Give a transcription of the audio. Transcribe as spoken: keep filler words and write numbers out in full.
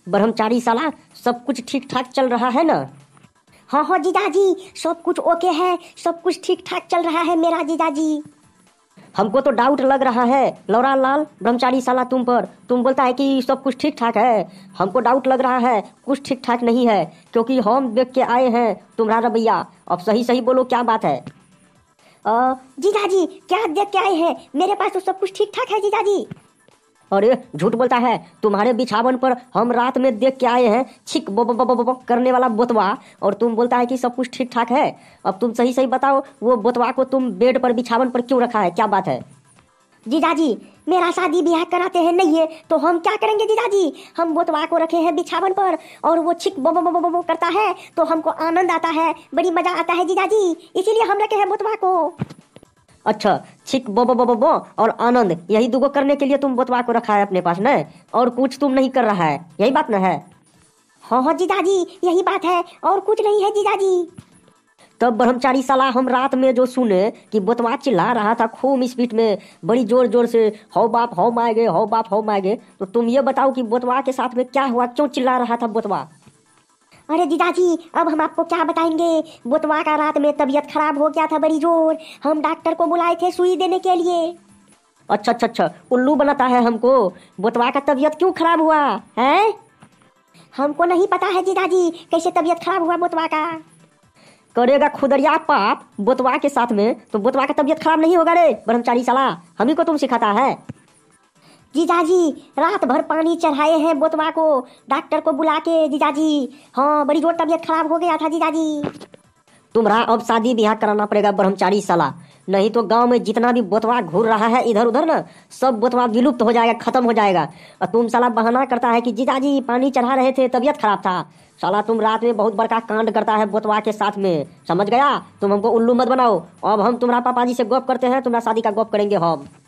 ब्रह्मचारी साला, सब कुछ ठीक ठाक चल रहा है ना? हाँ हाँ जीजाजी, सब कुछ ओके है, सब कुछ ठीक ठाक चल रहा है मेरा जीजाजी। हमको तो डाउट लग रहा है लौरा लाल ब्रह्मचारी साला तुम पर। तुम बोलता है कि सब कुछ ठीक ठाक है, हमको डाउट लग रहा है कुछ ठीक ठाक नहीं है, क्योंकि हम देख के आए हैं तुम्हारा रवैया। अब सही सही बोलो, क्या बात है? आ, जीजाजी क्या देख के आए हैं? मेरे पास तो सब कुछ ठीक ठाक है जीजाजी। अरे झूठ बोलता है, तुम्हारे बिछावन पर हम रात में देख के आए हैं छिक बो बो बो बो बो करने वाला बोतवा, और तुम बोलता है कि सब कुछ ठीक ठाक है। अब तुम सही सही बताओ, वो बोतवा को तुम बेड पर बिछावन पर क्यों रखा है, क्या बात है? जीजाजी मेरा शादी ब्याह कराते हैं नहीं है तो हम क्या करेंगे जीजाजी? हम बोतवा को रखे हैं बिछावन पर और वो छिक बो बो बो बो बो करता है तो हमको आनंद आता है, बड़ी मजा आता है जीजाजी, इसीलिए हम रखे हैं बोतवा को। अच्छा, छिक बो बो बो बो बो और आनंद, यही दुगो करने के लिए तुम बोतवा को रखा है अपने पास न? और कुछ तुम नहीं कर रहा है, यही बात न है? हाँ हाँ जीजाजी यही बात है, और कुछ नहीं है जीजाजी। तब ब्रह्मचारी साला हम रात में जो सुने कि बोतवा चिल्ला रहा था खूब स्पीड में, बड़ी जोर जोर से, हो बाप हो माएगे, हो बाप हो माएगे, तो तुम ये बताओ कि बोतवा के साथ में क्या हुआ, क्यों चिल्ला रहा था बोतवा? अरे जीजाजी अब हम आपको क्या बताएंगे, बोतवा का रात में तबीयत खराब हो गया था बड़ी जोर, हम डॉक्टर को बुलाए थे सुई देने के लिए। अच्छा अच्छा अच्छा, उल्लू बनाता है हमको। बोतवा का तबीयत क्यों खराब हुआ है? हमको नहीं पता है जीजाजी कैसे तबीयत खराब हुआ बोतवा का। करेगा खुदरिया पाप बोतवा के साथ में, तो बोतवा का तबीयत खराब नहीं होगा रे ब्रह्मचारी साला, हम ही को तुम सिखाता है। जीजाजी रात भर पानी चढ़ाए हैं बोतवा को डॉक्टर को बुला के जीजाजी, हाँ बड़ी जोर तबीयत खराब हो गया था जीजाजी। तुम्हारा अब शादी ब्याह कराना पड़ेगा ब्रह्मचारी साला, नहीं तो गांव में जितना भी बोतवा घूर रहा है इधर उधर ना, सब बोतवा विलुप्त हो जाएगा, खत्म हो जाएगा। और तुम साला बहाना करता है कि जीजाजी पानी चढ़ा रहे थे तबीयत खराब था। साला तुम रात में बहुत बड़का कांड करता है बोतवा के साथ में, समझ गया? तुम हमको उल्लू मत बनाओ। अब हम तुम्हारा पापा जी से गप करते हैं, तुम्हारा शादी का गप करेंगे हम।